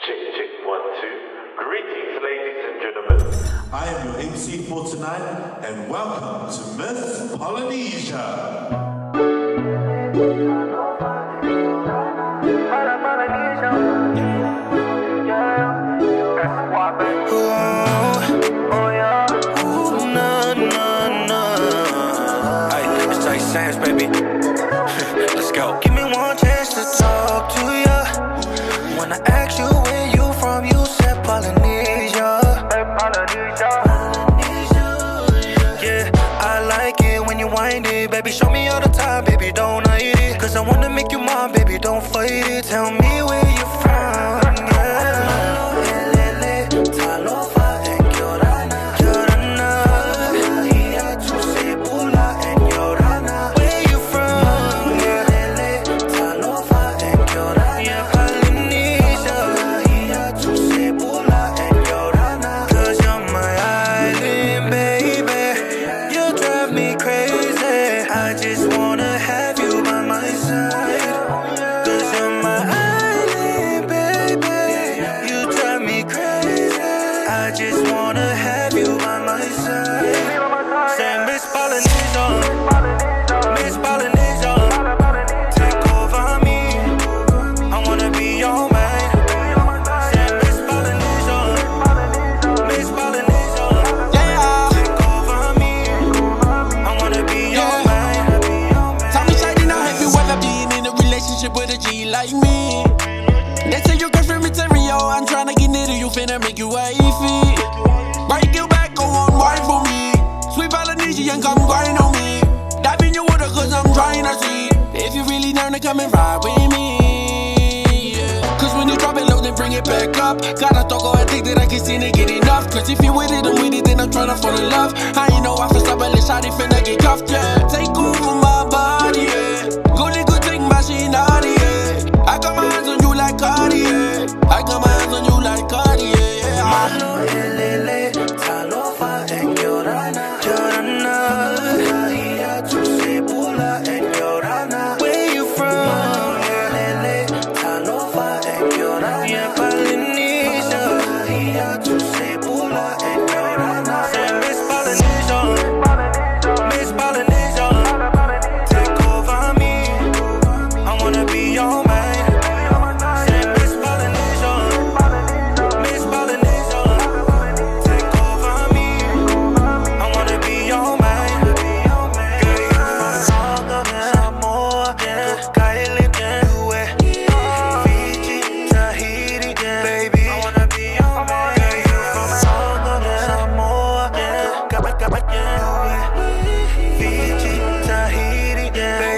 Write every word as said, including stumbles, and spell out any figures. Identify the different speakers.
Speaker 1: Check, check, one, two. Greetings, ladies and gentlemen.
Speaker 2: I am your M C for tonight, and welcome to Miss Polynesia.
Speaker 3: Sands, baby. Let's go. Give me one chance to talk to ya. When I ask you where you from, you said Polynesia. Hey, Polynesia. Yeah, I like it when you wind it, baby. Show me all the time, baby. Don't hide it. Cause I wanna make you mine, baby. Don't fight it. Tell me where you from.
Speaker 4: Make you wifey, break your back, go on, wine for me. Sweet Polynesian, come grind on me. Dive in your water, cause I'm trying to see if you really down to come and ride with me, yeah. Cause when you drop it low, then bring it back up. Gotta talk or I think that I can see to get enough. Cause if you with it, I'm with it, then I'm tryna fall in love. I ain't know I feel stop, but let's shot it, finna get cuffed, yeah. Take over my body, yeah. Go nigga, take my shit naughty, yeah. I got my hands on you like Cartier. I got my hands on you like Cartier.
Speaker 3: Malo elele, talofa en Yorana, Yorana. Bahia to Sepula en Yorana. Where you from? Elele, talofa en Yorana. Yeah, Polynesia. Bahia to Sepula en Yorana. Say Miss Polynesia, Miss Polynesia. Take over me. I wanna be your man. Fiji, Tahiti, yeah.